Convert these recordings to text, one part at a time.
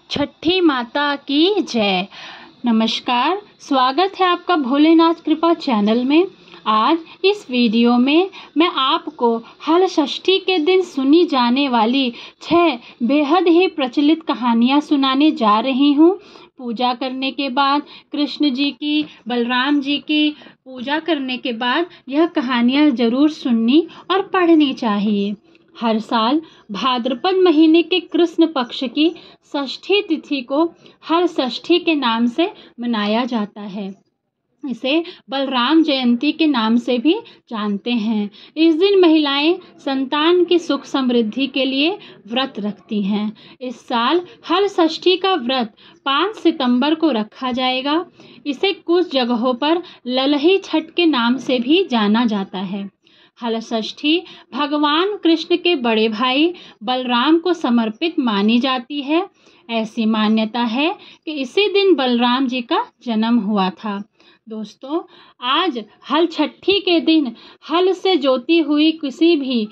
छठी माता की जय। नमस्कार, स्वागत है आपका भोलेनाथ कृपा चैनल में। आज इस वीडियो में मैं आपको हल षष्ठी के दिन सुनी जाने वाली 6 बेहद ही प्रचलित कहानियाँ सुनाने जा रही हूँ। पूजा करने के बाद कृष्ण जी की, बलराम जी की पूजा करने के बाद यह कहानियाँ ज़रूर सुननी और पढ़नी चाहिए। हर साल भाद्रपद महीने के कृष्ण पक्ष की षष्ठी तिथि को हल षष्ठी के नाम से मनाया जाता है। इसे बलराम जयंती के नाम से भी जानते हैं। इस दिन महिलाएं संतान की सुख समृद्धि के लिए व्रत रखती हैं। इस साल हल षष्ठी का व्रत 5 सितंबर को रखा जाएगा। इसे कुछ जगहों पर ललही छठ के नाम से भी जाना जाता है। हल षष्ठी भगवान कृष्ण के बड़े भाई बलराम को समर्पित मानी जाती है। ऐसी मान्यता है कि इसी दिन बलराम जी का जन्म हुआ था। दोस्तों, आज हल छठी के दिन हल से जोती हुई किसी भी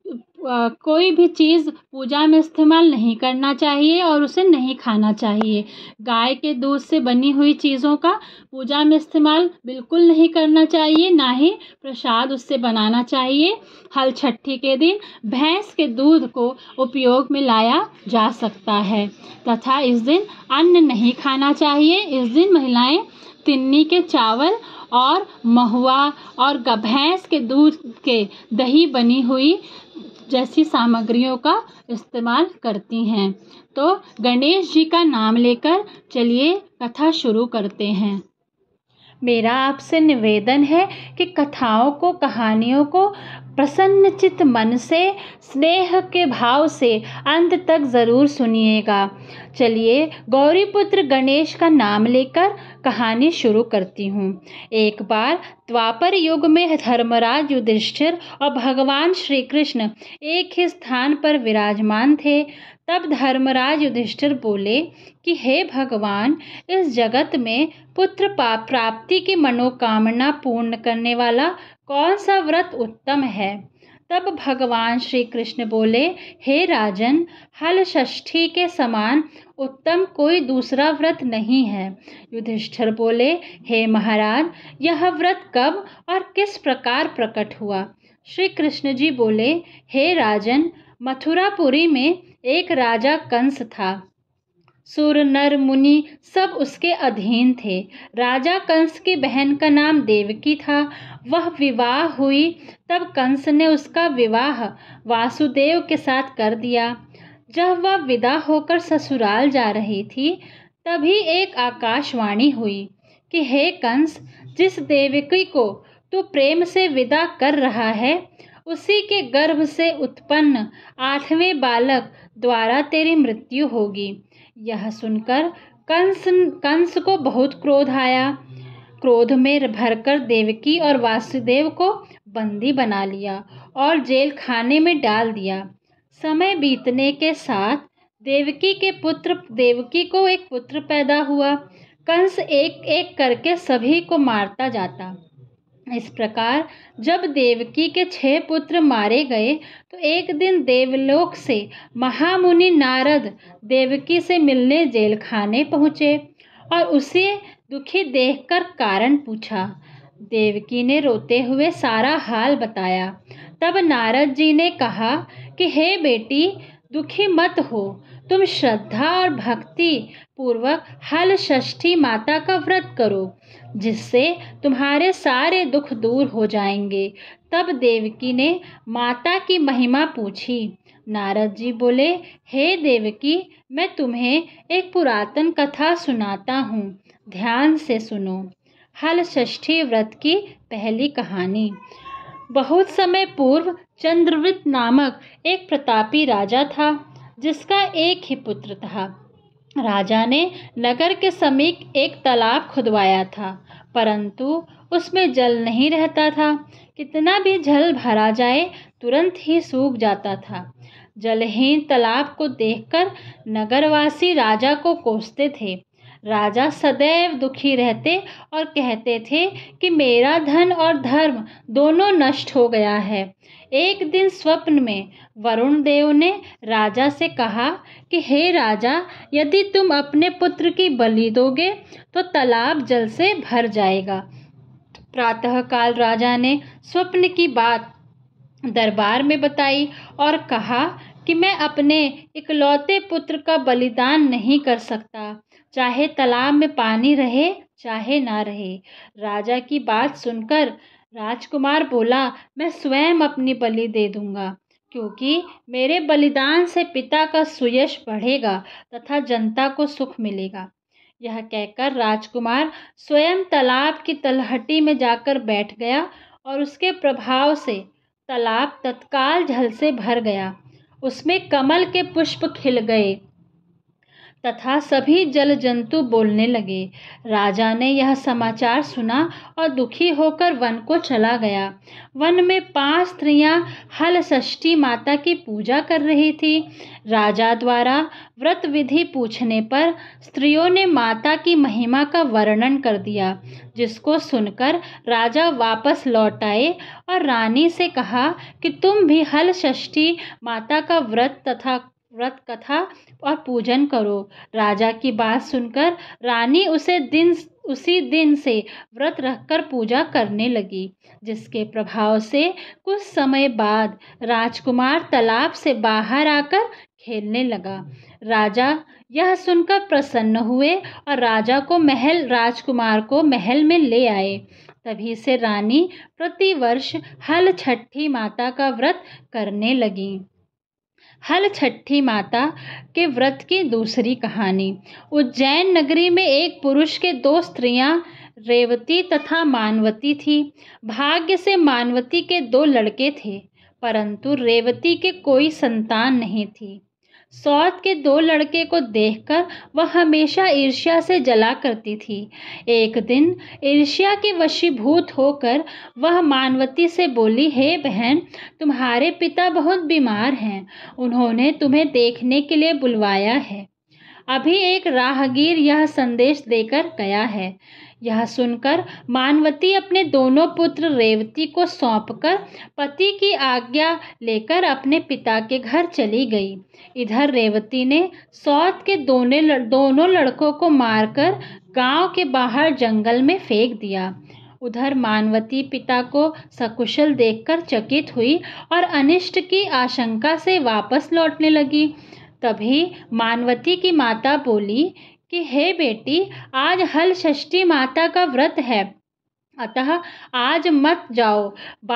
कोई भी चीज़ पूजा में इस्तेमाल नहीं करना चाहिए और उसे नहीं खाना चाहिए। गाय के दूध से बनी हुई चीज़ों का पूजा में इस्तेमाल बिल्कुल नहीं करना चाहिए, ना ही प्रसाद उससे बनाना चाहिए। हल छठी के दिन भैंस के दूध को उपयोग में लाया जा सकता है तथा इस दिन अन्न नहीं खाना चाहिए। इस दिन महिलाएं तिन्नी के चावल और महुआ और भैंस के दूध के दही बनी हुई जैसी सामग्रियों का इस्तेमाल करती हैं। तो गणेश जी का नाम लेकर चलिए कथा शुरू करते हैं। मेरा आपसे निवेदन है कि कथाओं को, कहानियों को प्रसन्नचित्त मन से, स्नेह के भाव से अंत तक ज़रूर सुनिएगा। चलिए गौरीपुत्र गणेश का नाम लेकर कहानी शुरू करती हूँ। एक बार द्वापर युग में धर्मराज युधिष्ठिर और भगवान श्री कृष्ण एक ही स्थान पर विराजमान थे। तब धर्मराज युधिष्ठिर बोले कि हे भगवान, इस जगत में पुत्र प्राप्ति की मनोकामना पूर्ण करने वाला कौन सा व्रत उत्तम है? तब भगवान श्री कृष्ण बोले, हे राजन, हल षष्ठी के समान उत्तम कोई दूसरा व्रत नहीं है। युधिष्ठिर बोले, हे महाराज, यह व्रत कब और किस प्रकार प्रकट हुआ? श्री कृष्ण जी बोले, हे राजन, मथुरापुरी में एक राजा कंस था। सुर नर मुनि सब उसके अधीन थे। राजा कंस की बहन का नाम देवकी था। वह विवाह हुई तब कंस ने उसका विवाह वासुदेव के साथ कर दिया। जब वह विदा होकर ससुराल जा रही थी तभी एक आकाशवाणी हुई कि हे कंस, जिस देवकी को तू प्रेम से विदा कर रहा है उसी के गर्भ से उत्पन्न 8वें बालक द्वारा तेरी मृत्यु होगी। यह सुनकर कंस को बहुत क्रोध आया। क्रोध में भरकर देवकी और वासुदेव को बंदी बना लिया और जेल खाने में डाल दिया। समय बीतने के साथ देवकी को एक पुत्र पैदा हुआ। कंस एक एक करके सभी को मारता जाता। इस प्रकार जब देवकी के 6 पुत्र मारे गए तो एक दिन देवलोक से महामुनि नारद देवकी से मिलने जेल खाने पहुँचे और उसे दुखी देखकर कारण पूछा। देवकी ने रोते हुए सारा हाल बताया। तब नारद जी ने कहा कि हे बेटी, दुखी मत हो। तुम श्रद्धा और भक्ति पूर्वक हल षष्ठी माता का व्रत करो, जिससे तुम्हारे सारे दुख दूर हो जाएंगे। तब देवकी ने माता की महिमा पूछी। नारद जी बोले, हे देवकी, मैं तुम्हें एक पुरातन कथा सुनाता हूँ, ध्यान से सुनो। हल षष्ठी व्रत की पहली कहानी। बहुत समय पूर्व चंद्रवृत नामक एक प्रतापी राजा था, जिसका एक ही पुत्र था। राजा ने नगर के समीप एक तालाब खुदवाया था, परंतु उसमें जल नहीं रहता था। कितना भी जल भरा जाए तुरंत ही सूख जाता था। जलहीन तालाब को देखकर नगरवासी राजा को कोसते थे। राजा सदैव दुखी रहते और कहते थे कि मेरा धन और धर्म दोनों नष्ट हो गया है। एक दिन स्वप्न में वरुण देव ने राजा से कहा कि हे राजा, यदि तुम अपने पुत्र की बलि दोगे तो तालाब जल से भर जाएगा। प्रातःकाल राजा ने स्वप्न की बात दरबार में बताई और कहा कि मैं अपने इकलौते पुत्र का बलिदान नहीं कर सकता, चाहे तालाब में पानी रहे चाहे ना रहे। राजा की बात सुनकर राजकुमार बोला, मैं स्वयं अपनी बलि दे दूंगा, क्योंकि मेरे बलिदान से पिता का सुयश बढ़ेगा तथा जनता को सुख मिलेगा। यह कहकर राजकुमार स्वयं तालाब की तलहटी में जाकर बैठ गया और उसके प्रभाव से तालाब तत्काल जल से भर गया। उसमें कमल के पुष्प खिल गए तथा सभी जल जंतु बोलने लगे। राजा ने यह समाचार सुना और दुखी होकर वन को चला गया। वन में 5 स्त्रियां हल षष्ठी माता की पूजा कर रही थी। राजा द्वारा व्रत विधि पूछने पर स्त्रियों ने माता की महिमा का वर्णन कर दिया, जिसको सुनकर राजा वापस लौट आए और रानी से कहा कि तुम भी हल षष्ठी माता का व्रत कथा और पूजन करो। राजा की बात सुनकर रानी उसी दिन से व्रत रखकर पूजा करने लगी, जिसके प्रभाव से कुछ समय बाद राजकुमार तालाब से बाहर आकर खेलने लगा। राजा यह सुनकर प्रसन्न हुए और राजकुमार को महल में ले आए। तभी से रानी प्रतिवर्ष हल छठी माता का व्रत करने लगी। हल छठी माता के व्रत की दूसरी कहानी। उज्जैन नगरी में एक पुरुष के 2 स्त्रियां रेवती तथा मानवती थी। भाग्य से मानवती के 2 लड़के थे, परंतु रेवती के कोई संतान नहीं थी। सौत के 2 लड़के को देखकर वह हमेशा ईर्ष्या से जला करती थी। एक दिन ईर्ष्या के वशीभूत होकर वह मानवती से बोली, हे बहन, तुम्हारे पिता बहुत बीमार हैं, उन्होंने तुम्हें देखने के लिए बुलवाया है। अभी एक राहगीर यह संदेश देकर गया है। यह सुनकर मानवती अपने दोनों पुत्र रेवती को सौंपकर पति की आज्ञा लेकर अपने पिता के घर चली गई। इधर रेवती ने सौत के दोनों लड़कों को मारकर गांव के बाहर जंगल में फेंक दिया। उधर मानवती पिता को सकुशल देखकर चकित हुई और अनिष्ट की आशंका से वापस लौटने लगी। तभी मानवती की माता बोली कि हे बेटी, आज हल षष्ठी माता का व्रत है, अतः आज मत जाओ।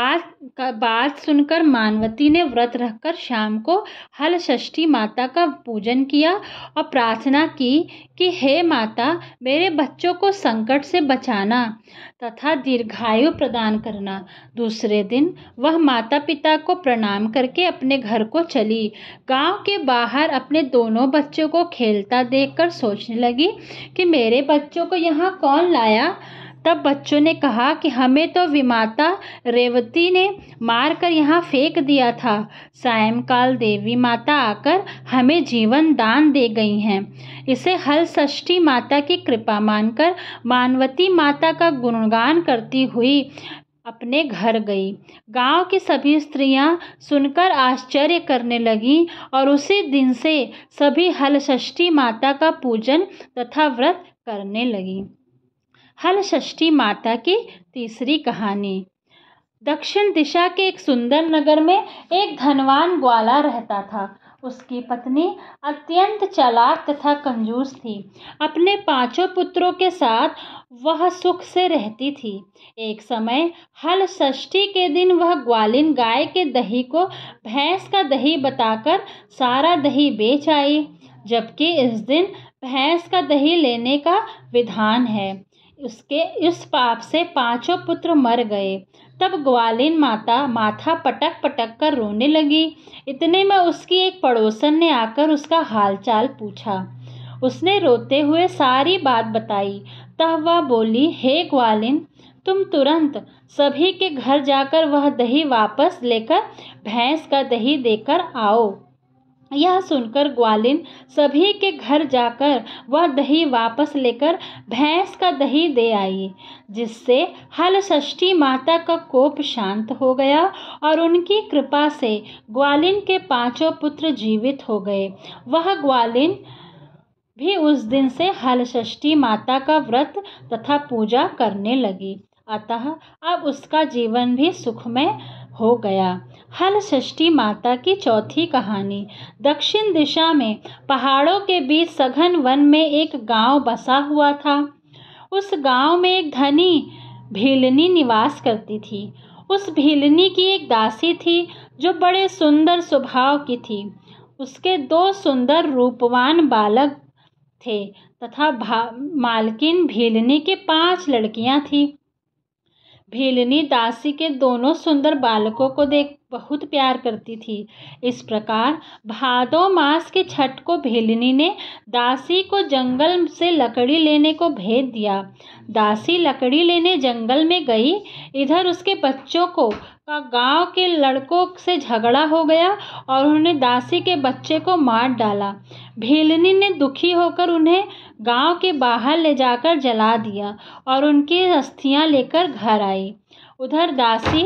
बात सुनकर मानवती ने व्रत रखकर शाम को हल षष्ठी माता का पूजन किया और प्रार्थना की कि हे माता, मेरे बच्चों को संकट से बचाना तथा दीर्घायु प्रदान करना। दूसरे दिन वह माता पिता को प्रणाम करके अपने घर को चली। गांव के बाहर अपने दोनों बच्चों को खेलता देखकर सोचने लगी कि मेरे बच्चों को यहाँ कौन लाया। तब बच्चों ने कहा कि हमें तो विमाता रेवती ने मारकर यहाँ फेंक दिया था। सायंकाल देवी माता आकर हमें जीवन दान दे गई हैं। इसे हल षष्ठी माता की कृपा मानकर मानवती माता का गुणगान करती हुई अपने घर गई। गांव की सभी स्त्रियां सुनकर आश्चर्य करने लगीं और उसी दिन से सभी हल षष्ठी माता का पूजन तथा व्रत करने लगीं। हल षष्ठी माता की तीसरी कहानी। दक्षिण दिशा के एक सुंदर नगर में एक धनवान ग्वाला रहता था। उसकी पत्नी अत्यंत चालाक तथा कंजूस थी। अपने 5 पुत्रों के साथ वह सुख से रहती थी। एक समय हल षष्ठी के दिन वह ग्वालिन गाय के दही को भैंस का दही बताकर सारा दही बेच आई, जबकि इस दिन भैंस का दही लेने का विधान है। उसके इस पाप से 5 पुत्र मर गए। तब ग्वालिन माथा पटक पटक कर रोने लगी। इतने में उसकी एक पड़ोसन ने आकर उसका हालचाल पूछा। उसने रोते हुए सारी बात बताई। तब वह बोली, हे ग्वालिन, तुम तुरंत सभी के घर जाकर वह दही वापस लेकर भैंस का दही देकर आओ। यह सुनकर ग्वालिन सभी के घर जाकर वह दही वापस लेकर भैंस का दही दे आई, जिससे हलषष्ठी माता का कोप शांत हो गया और उनकी कृपा से ग्वालिन के 5 पुत्र जीवित हो गए। वह ग्वालिन भी उस दिन से हलषष्ठी माता का व्रत तथा पूजा करने लगी, अतः अब उसका जीवन भी सुखमय हो गया। हलषष्ठी माता की चौथी कहानी। दक्षिण दिशा में पहाड़ों के बीच सघन वन में एक गांव बसा हुआ था। उस गांव में एक धनी भीलनी निवास करती थी। उस भीलनी की एक दासी थी जो बड़े सुंदर स्वभाव की थी। उसके 2 सुंदर रूपवान बालक थे तथा मालकिन भीलनी के 5 लड़कियां थीं। भीलनी दासी के दोनों सुंदर बालकों को देख बहुत प्यार करती थी। इस प्रकार भादो मास के छठ को भीलनी ने दासी को जंगल से लकड़ी लेने को भेज दिया। दासी लकड़ी लेने जंगल में गई। इधर उसके बच्चों को गांव के लड़कों से झगड़ा हो गया और उन्होंने दासी के बच्चे को मार डाला। भीलनी ने दुखी होकर उन्हें गांव के बाहर ले जाकर जला दिया और उनकी अस्थियां लेकर घर आई। उधर दासी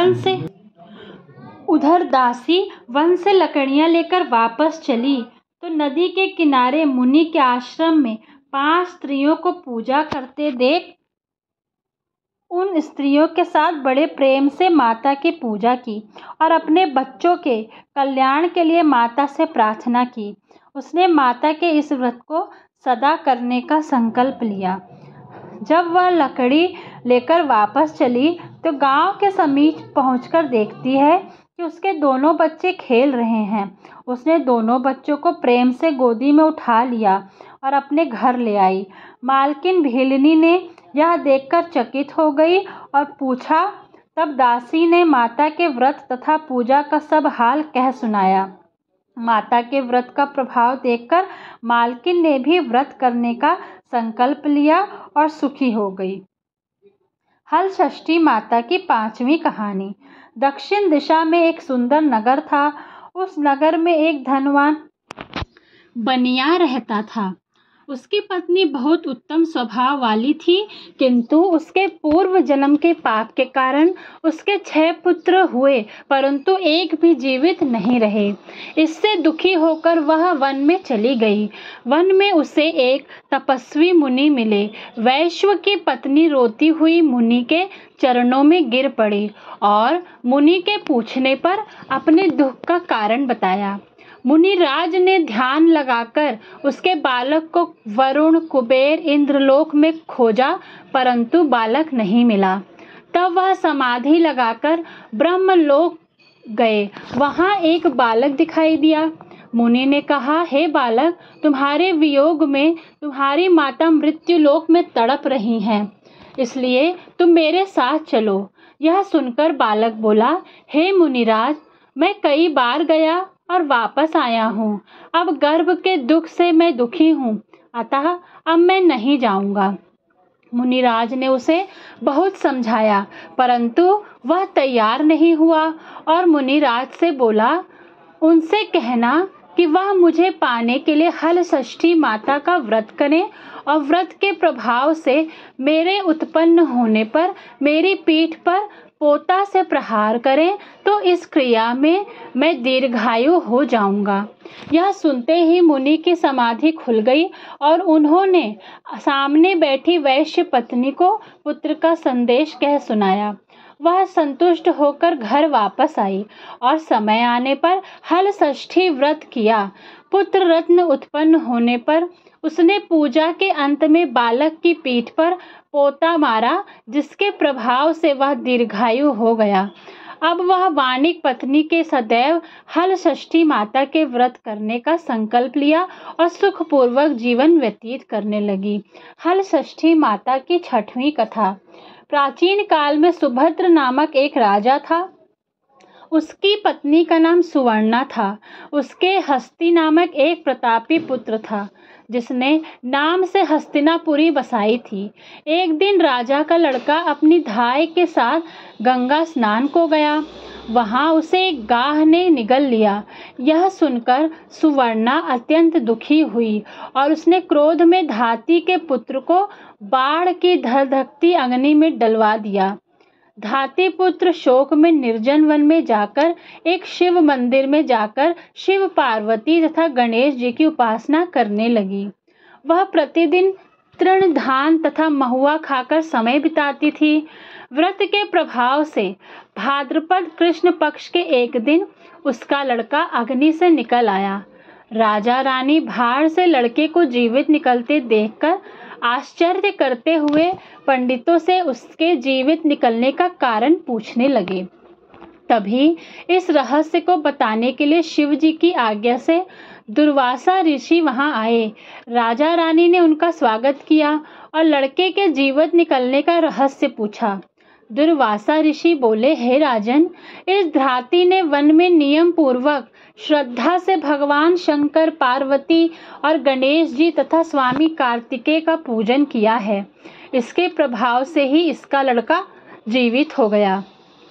वन से लकड़ियां लेकर वापस चली तो नदी के किनारे मुनि के आश्रम में 5 स्त्रियों को पूजा करते देख उन स्त्रियों के साथ बड़े प्रेम से माता की पूजा की और अपने बच्चों के कल्याण के लिए माता से प्रार्थना की। उसने माता के इस व्रत को सदा करने का संकल्प लिया। जब वह लकड़ी लेकर वापस चली तो गांव के समीप पहुंचकर देखती है कि उसके दोनों बच्चे खेल रहे हैं। उसने दोनों बच्चों को प्रेम से गोदी में उठा लिया और अपने घर ले आई। मालकिन भीलनी ने यह देखकर चकित हो गई और पूछा। तब दासी ने माता के व्रत तथा पूजा का सब हाल कह सुनाया। माता के व्रत का प्रभाव देखकर मालकिन ने भी व्रत करने का संकल्प लिया और सुखी हो गई। हलषष्ठी माता की 5वीं कहानी। दक्षिण दिशा में एक सुंदर नगर था। उस नगर में एक धनवान बनिया रहता था। उसकी पत्नी बहुत उत्तम स्वभाव वाली थी, किंतु उसके पूर्व जन्म के पाप के कारण उसके 6 पुत्र हुए, परंतु एक भी जीवित नहीं रहे। इससे दुखी होकर वह वन में चली गई। वन में उसे एक तपस्वी मुनि मिले। वैश्य की पत्नी रोती हुई मुनि के चरणों में गिर पड़ी और मुनि के पूछने पर अपने दुख का कारण बताया। मुनिराज ने ध्यान लगाकर उसके बालक को वरुण, कुबेर, इंद्रलोक में खोजा, परंतु बालक नहीं मिला। तब वह समाधि लगाकर ब्रह्मलोक गए। वहां एक बालक दिखाई दिया। मुनि ने कहा, हे बालक, तुम्हारे वियोग में तुम्हारी माता मृत्युलोक में तड़प रही हैं, इसलिए तुम मेरे साथ चलो। यह सुनकर बालक बोला, हे मुनिराज, मैं कई बार गया और वापस आया हूँ। अब गर्भ के दुख से मैं दुखी हूँ, अतः अब मैं नहीं जाऊंगा। मुनिराज ने उसे बहुत समझाया, परंतु वह तैयार नहीं हुआ और मुनिराज से बोला, उनसे कहना कि वह मुझे पाने के लिए हलषष्ठी माता का व्रत करें और व्रत के प्रभाव से मेरे उत्पन्न होने पर मेरी पीठ पर पोता से प्रहार करें, तो इस क्रिया में मैं दीर्घायु हो जाऊंगा। यह सुनते ही मुनि की समाधि खुल गई और उन्होंने सामने बैठी वैश्य पत्नी को पुत्र का संदेश कह सुनाया। वह संतुष्ट होकर घर वापस आई और समय आने पर हलषष्ठी व्रत किया। पुत्र रत्न उत्पन्न होने पर उसने पूजा के अंत में बालक की पीठ पर पोता मारा, जिसके प्रभाव से वह दीर्घायु हो गया। अब वह वानिक पत्नी के सदैव हलषष्ठी माता के व्रत करने का संकल्प लिया और सुखपूर्वक जीवन व्यतीत करने लगी। हलषष्ठी माता की 6वीं कथा। प्राचीन काल में सुभद्र नामक एक राजा था। उसकी पत्नी का नाम सुवर्णा था। उसके हस्ती नामक एक प्रतापी पुत्र था, जिसने नाम से हस्तिनापुरी बसाई थी। एक दिन राजा का लड़का अपनी धाय के साथ गंगा स्नान को गया। वहां उसे एक गाह ने निगल लिया। यह सुनकर सुवर्णा अत्यंत दुखी हुई और उसने क्रोध में धाती के पुत्र को बाढ़ की धधकती अग्नि में डलवा दिया। धाती पुत्र शोक में निर्जन वन में जाकर एक शिव मंदिर में जाकर शिव पार्वती तथा गणेश जी की उपासना करने लगी। वह प्रतिदिन तृण धान तथा महुआ खाकर समय बिताती थी। व्रत के प्रभाव से भाद्रपद कृष्ण पक्ष के एक दिन उसका लड़का अग्नि से निकल आया। राजा रानी बाहर से लड़के को जीवित निकलते देखकर आश्चर्य करते हुए पंडितों से उसके जीवित निकलने का कारण पूछने लगे। तभी इस रहस्य को बताने के लिए शिव जी की आज्ञा से दुर्वासा ऋषि वहां आए। राजा रानी ने उनका स्वागत किया और लड़के के जीवित निकलने का रहस्य पूछा। दुर्वासा ऋषि बोले, हे राजन, इस धाती ने वन में नियम पूर्वक श्रद्धा से भगवान शंकर, पार्वती और गणेश जी तथा स्वामी कार्तिकेय का पूजन किया है। इसके प्रभाव से ही इसका लड़का जीवित हो गया।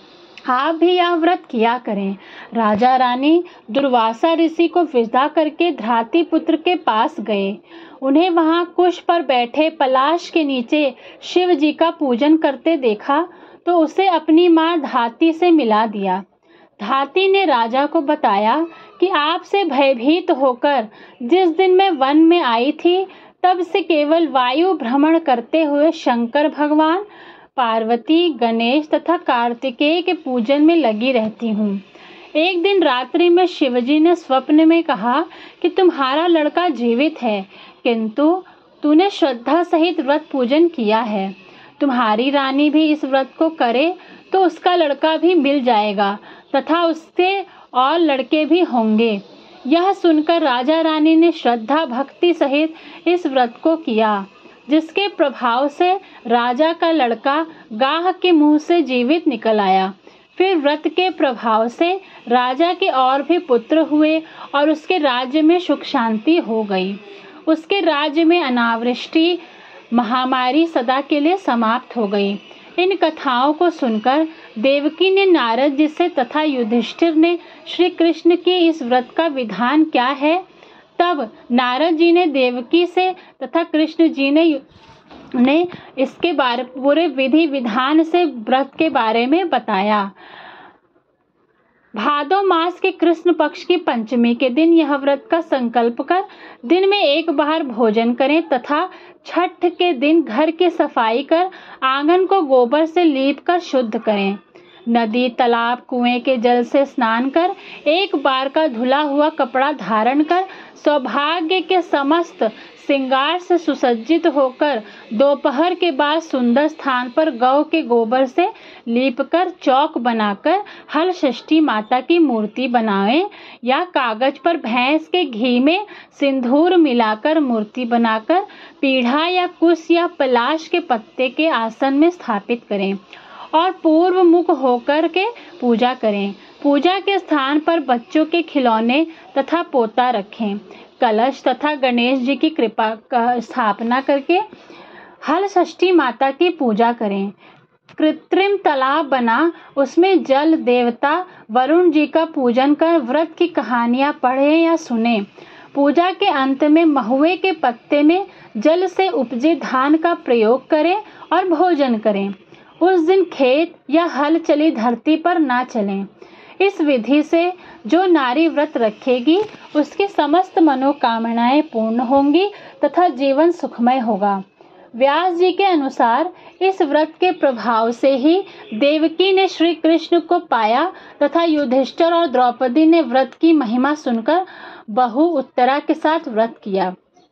आप भी यह व्रत किया करें। राजा रानी दुर्वासा ऋषि को विदा करके धाती पुत्र के पास गए। उन्हें वहां कुश पर बैठे पलाश के नीचे शिव जी का पूजन करते देखा तो उसे अपनी मां धाती से मिला दिया। धाती ने राजा को बताया कि आपसे भयभीत होकर जिस दिन मैं वन में आई थी तब से केवल वायु भ्रमण करते हुए शंकर भगवान, पार्वती, गणेश तथा कार्तिकेय के पूजन में लगी रहती हूँ। एक दिन रात्रि में शिवजी ने स्वप्न में कहा कि तुम्हारा लड़का जीवित है, किंतु तूने श्रद्धा सहित व्रत पूजन किया है। तुम्हारी रानी भी इस व्रत को करे तो उसका लड़का भी मिल जाएगा तथा उससे और लड़के भी होंगे। यह सुनकर राजा रानी ने श्रद्धा भक्ति सहित इस व्रत को किया, जिसके प्रभाव से राजा का लड़का गाह के मुंह से जीवित निकल आया। फिर व्रत के प्रभाव से राजा के और भी पुत्र हुए और उसके राज्य में सुख शांति हो गई। उसके राज्य में अनावृष्टि, महामारी सदा के लिए समाप्त हो गई। इन कथाओं को सुनकर देवकी ने नारद जी से तथा युधिष्ठिर ने श्री कृष्ण के इस व्रत का विधान क्या है। तब नारद जी ने देवकी से तथा कृष्ण जी ने इसके बारे पूरे विधि विधान से व्रत के बारे में बताया। भादो मास के कृष्ण पक्ष की पंचमी के दिन यह व्रत का संकल्प कर दिन में एक बार भोजन करें तथा छठ के दिन घर की सफाई कर आंगन को गोबर से लीप कर शुद्ध करें। नदी, तालाब, कुएं के जल से स्नान कर एक बार का धुला हुआ कपड़ा धारण कर सौभाग्य के समस्त श्रृंगार से सुसज्जित होकर दोपहर के बाद सुंदर स्थान पर गौ के गोबर से लीपकर चौक बनाकर हल षष्ठी माता की मूर्ति बनाएं या कागज पर भैंस के घी में सिंदूर मिलाकर मूर्ति बनाकर पीढ़ा या कुश या पलाश के पत्ते के आसन में स्थापित करें और पूर्व मुख होकर के पूजा करें। पूजा के स्थान पर बच्चों के खिलौने तथा पोता रखें। कलश तथा गणेश जी की कृपा का स्थापना करके हल षष्ठी माता की पूजा करें। कृत्रिम तालाब बना उसमें जल देवता वरुण जी का पूजन कर व्रत की कहानियां पढ़ें या सुने। पूजा के अंत में महुए के पत्ते में जल से उपजे धान का प्रयोग करें और भोजन करें। उस दिन खेत या हल चली धरती पर ना चलें। इस विधि से जो नारी व्रत रखेगी उसकी समस्त मनोकामनाएं पूर्ण होंगी तथा जीवन सुखमय होगा। व्यास जी के अनुसार इस व्रत के प्रभाव से ही देवकी ने श्री कृष्ण को पाया तथा युधिष्ठिर और द्रौपदी ने व्रत की महिमा सुनकर बहू उत्तरा के साथ व्रत किया,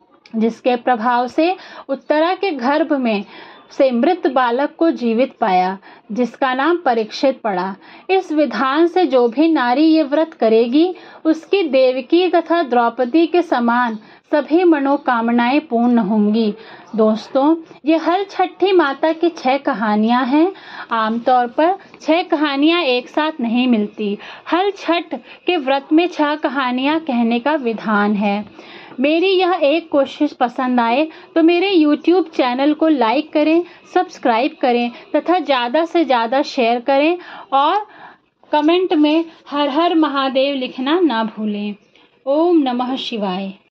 जिसके प्रभाव से उत्तरा के गर्भ में से मृत बालक को जीवित पाया, जिसका नाम परीक्षित पड़ा। इस विधान से जो भी नारी ये व्रत करेगी उसकी देवकी तथा द्रौपदी के समान सभी मनोकामनाएं पूर्ण होंगी। दोस्तों, ये हल छठी माता की 6 कहानियां हैं। आमतौर पर 6 कहानियां एक साथ नहीं मिलती। हल छठ के व्रत में 6 कहानियां कहने का विधान है। मेरी यह एक कोशिश पसंद आए तो मेरे YouTube चैनल को लाइक करें, सब्सक्राइब करें तथा ज़्यादा से ज़्यादा शेयर करें और कमेंट में हर हर महादेव लिखना ना भूलें। ओम नमः शिवाय।